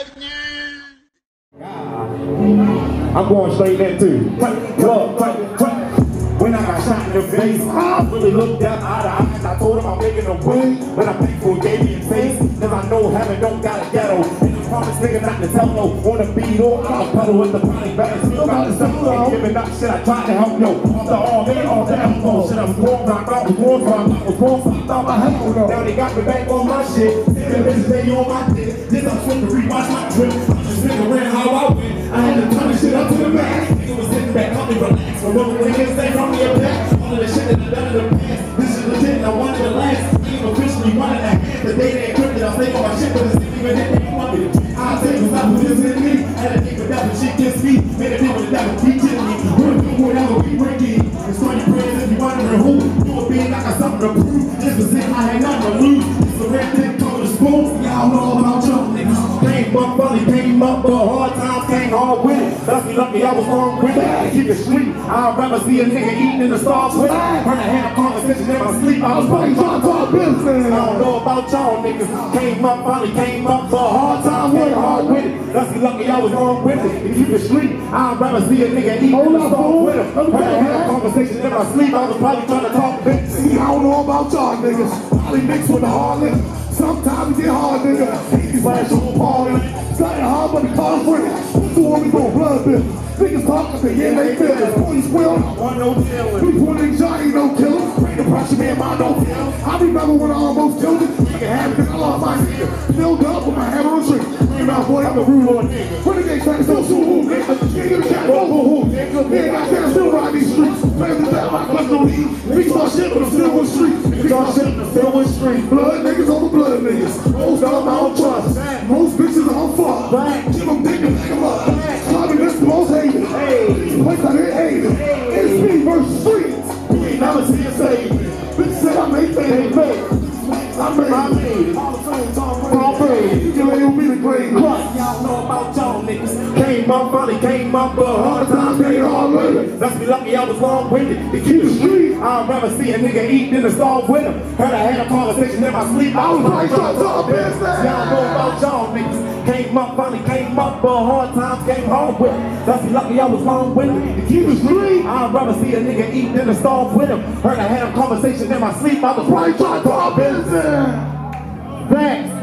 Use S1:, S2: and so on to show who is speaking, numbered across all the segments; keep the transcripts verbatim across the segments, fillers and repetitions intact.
S1: I'm going straight in too. Look, when I got shot in the face, I really looked up out of eyes. I told him I'm making a way, but I'm thankful gave me a face. Cause I know heaven don't got a ghetto. And the promise nigga not to tell no. On the beat or I'll pedal with the body bags. Still got the stuff, ain't giving up shit. I tried to help yo. Off the arm, man, off the elbow. Shit, I was born, I thought was born, so I thought was born, so I thought I had to. Now they got me back on my shit. Seven bitches, they on my dick. This I'm supposed to rewatch my trip. I'm just thinking around how I went. I had to turn this shit up to the max. Nigga was sitting back, help me relax. Remember when niggas say from me a back. All of the shit that I done in the past. This is legit and I wanted to last. I'm officially one and a half. The day they encrypted, I'll stay on my shit, but it's not even that they want me to. I'll take what's up with this in me. Had a nigga with that shit against me. Made a deal with that would be killing me. We're doing whatever we breaking. It's Cruddy Prez if you wondering who. You a being like I got something to prove. This was it, I had nothing to lose. It's a red thing called a spoon. Y'all know about y'all niggas. Came up funny, came up, but hard times came hard with it. Lucky, lucky, I was wrong with it. Keep it street. I'd rather see a nigga eating in the stars with it. Heard I had a conversation in my sleep. I was probably trying to talk business. I don't know about y'all niggas. Came up, finally came up, but hard times came hard with it. Lucky, lucky, I was wrong with it. Keep it street. I'd rather see a nigga eating in the stars with it. Heard I had a conversation in my sleep. I was probably trying to talk business.
S2: See, I don't know about y'all niggas. Probably mixed with the hard liquor. Sometimes we get hard, nigga. These flash on party. Starting hard, but the car free. What's the one we gon' blood bill? Niggas talking to yeah, they feel it. Police will.
S1: One no killing.
S2: We put in Johnny, no killer. Bring the pressure, man, mine don't kill. I remember when I almost killed it. Nigga had it, cause I lost my nigga. Filled up with my hammer on street. Bring out, boy, I'm the rude on nigga. Renegade trying to go shoot who, nigga. King of the cat, go who, nigga. Nigga, I can't still ride these streets. Play the back, my clutch don't eat. We start shit, but I'm still on the street. We start shit, but I'm still on the street. Blood niggas over blood niggas. Most of them I don't trust. Most bitches I don't fuck. Give them dick and pick them up. Probably this the most hated. Hey, place I didn't hate it. It's me versus streets. We ain't never see it saved. Bitch said I made things fake. I made I made it. All the friends, all praise. You can lay on me the grade. Y'all know about y'all niggas. Came up, finally came up, but hard times came hard later. Let's be lucky I was long with it. To keep the street, I'd rather see a nigga eat than to starve with him. Heard I had a conversation in my sleep. I was like, trying to talk business. Y'all know about y'all niggas. Came up, finally came up, but hard times came hard with it. Let's be lucky I was long with it. To keep the street, I'd rather see a nigga eat than to starve with him. Heard I had a conversation in my sleep. I was probably trying to talk business. Thanks.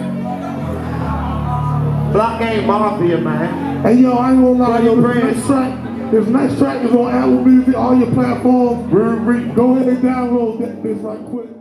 S2: Block Game Mafia, man. Hey yo, I ain't gonna lie, yo, this next track, this next track is on Apple Music, all your platforms. Go ahead and download that bitch right quick.